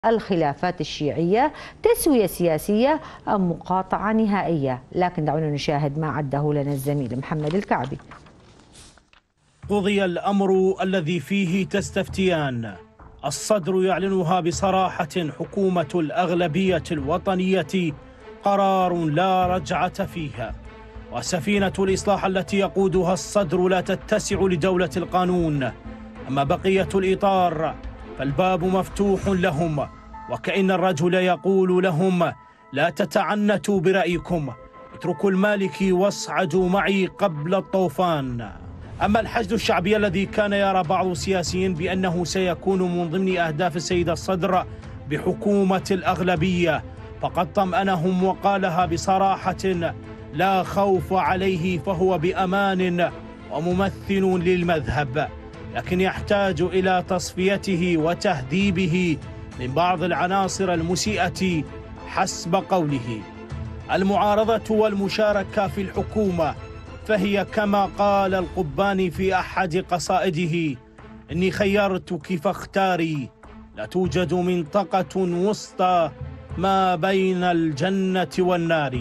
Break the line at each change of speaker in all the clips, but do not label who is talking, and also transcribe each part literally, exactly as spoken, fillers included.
الخلافات الشيعية تسوية سياسية أم مقاطعة نهائية؟ لكن دعونا نشاهد ما عده لنا الزميل محمد الكعبي.
قضي الأمر الذي فيه تستفتيان. الصدر يعلنها بصراحة حكومة الأغلبية الوطنية قرار لا رجعة فيها، وسفينة الإصلاح التي يقودها الصدر لا تتسع لدولة القانون. أما بقية الإطار فالباب مفتوح لهم، وكأن الرجل يقول لهم: لا تتعنتوا برأيكم، اتركوا المالكي واصعدوا معي قبل الطوفان. أما الحشد الشعبي الذي كان يرى بعض السياسيين بأنه سيكون من ضمن أهداف السيد الصدر بحكومة الأغلبية، فقد طمأنهم وقالها بصراحة: لا خوف عليه، فهو بأمان وممثل للمذهب، لكن يحتاج إلى تصفيته وتهذيبه من بعض العناصر المسيئة حسب قوله. المعارضة والمشاركة في الحكومة فهي كما قال القباني في أحد قصائده: إني خيرتك فاختاري، لا توجد منطقة وسطى ما بين الجنة والنار.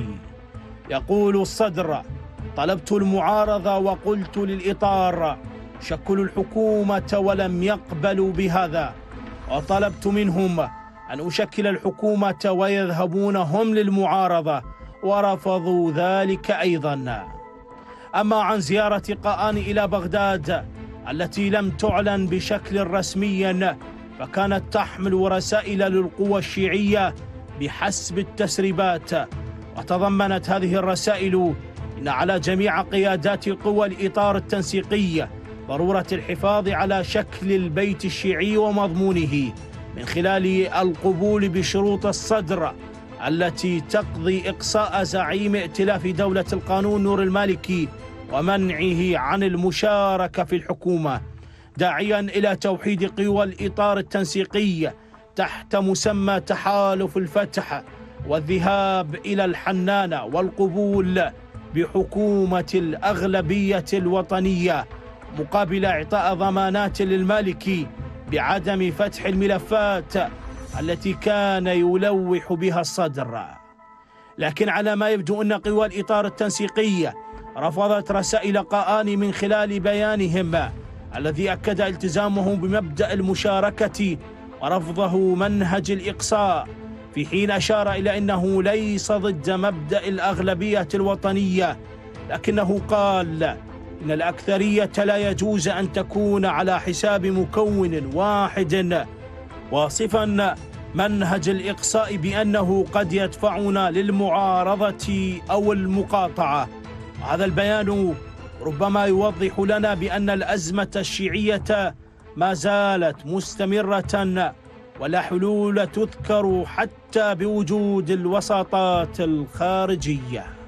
يقول الصدر: طلبت المعارضة وقلت للإطار شكلوا الحكومة ولم يقبلوا بهذا، وطلبت منهم أن أشكل الحكومة ويذهبون هم للمعارضة ورفضوا ذلك أيضا. أما عن زيارة قآني إلى بغداد التي لم تعلن بشكل رسمي، فكانت تحمل رسائل للقوى الشيعية بحسب التسريبات، وتضمنت هذه الرسائل إن على جميع قيادات قوى الإطار التنسيقي ضرورة الحفاظ على شكل البيت الشيعي ومضمونه من خلال القبول بشروط الصدر التي تقضي إقصاء زعيم ائتلاف دولة القانون نور المالكي ومنعه عن المشاركة في الحكومة، داعيا إلى توحيد قوى الإطار التنسيقي تحت مسمى تحالف الفتح والذهاب إلى الحنانة والقبول بحكومة الأغلبية الوطنية مقابل إعطاء ضمانات للمالكي بعدم فتح الملفات التي كان يلوح بها الصدر. لكن على ما يبدو أن قوى الإطار التنسيقية رفضت رسائل قآني من خلال بيانهم الذي أكد التزامهم بمبدأ المشاركة ورفضه منهج الإقصاء، في حين أشار إلى أنه ليس ضد مبدأ الأغلبية الوطنية، لكنه قال إن الأكثرية لا يجوز أن تكون على حساب مكون واحد، واصفا منهج الإقصاء بأنه قد يدفعنا للمعارضة أو المقاطعة. هذا البيان ربما يوضح لنا بأن الأزمة الشيعية ما زالت مستمرة، ولا حلول تذكر حتى بوجود الوساطات الخارجية.